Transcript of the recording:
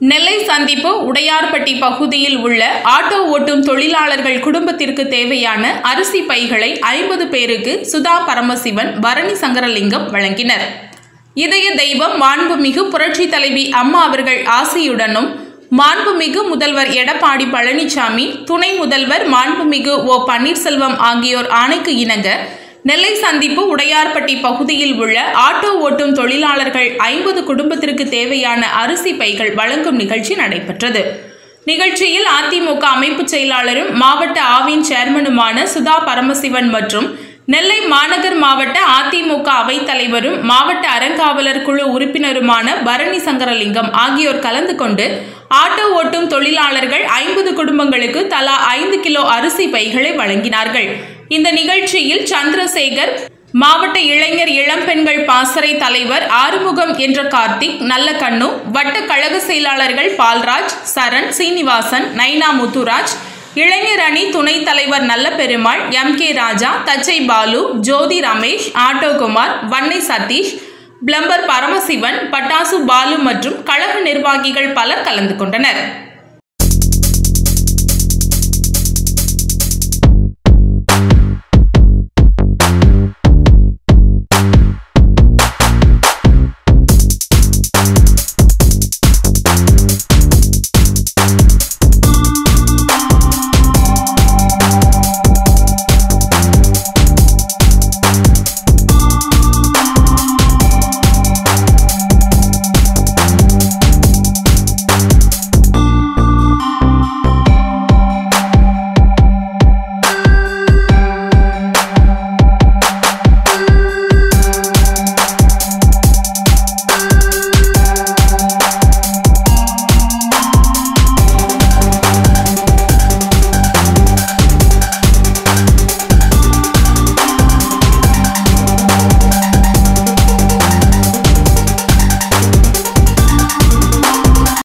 நெல்லை சந்திப்பு உடையார்பட்டி பகுதியில் உள்ள ஆட்டோ ஓட்டும் தொழிலாளர்கள் குடும்பத்திற்கு தேவையான அரிசி பைகளை 50 பேருக்கு சுதா பரமசிவன், பரணி சங்கரலிங்கம் வழங்கினர். இதய தெய்வம் மாண்புமிகு புரட்சி தலைவி அம்மா அவர்கள் ஆசியுடனும், மாண்புமிகு முதல்வர் எடப்பாடி பழனிசாமி, துணை முதல்வர் மாண்புமிகு ஓ பன்னீர்செல்வம் ஆகியோர் ஆணைக்கு இணங்க நெல்லை சந்திப்பு உடையார்பட்டி பகுதியில் உள்ள ஆட்டோ ஓட்டும் தொழிலாளர்கள் 50 குடும்பத்திற்கு தேவையான அரிசி பைகள் வழங்கும் நிகழ்ச்சி நடைபெற்றது. நிகழ்ச்சியில் அதிமுக அமைப்பு செயலாளரும் மாவட்ட ஆவின் சேர்மனுமான சுதா பரமசிவன் மற்றும் நெல்லை மாநகர் மாவட்ட அதிமுக அவைத் தலைவரும் மாவட்ட அறங்காவலர் குழு உறுப்பினருமான பரணி சங்கரலிங்கம் ஆகியோர் கலந்து கொண்டு ஆட்டோ ஓட்டும் தொழிலாளர்கள் 50 குடும்பங்களுக்கு தலா 5 கிலோ அரிசி பைகளை வழங்கினார்கள். இந்த நிகழ்ச்சியில் சந்திரசேகர், மாவட்ட இளைஞர் இளம்பெண்கள் பாசறை தலைவர் ஆறுமுகம் என்ற கார்த்திக், நல்லக்கண்ணு, வட்ட கழக செயலாளர்கள் பால்ராஜ், சரண், சீனிவாசன், நைனா முத்துராஜ், இளைஞர் அணி துணைத் தலைவர் நல்ல பெருமாள், MK ராஜா, தச்சை பாலு, ஜோதி ரமேஷ், ஆட்டோகுமார், வன்னை சதீஷ், பிளம்பர் பரமசிவன், பட்டாசு பாலு மற்றும் கழக நிர்வாகிகள் பலர் கலந்து கொண்டனர்.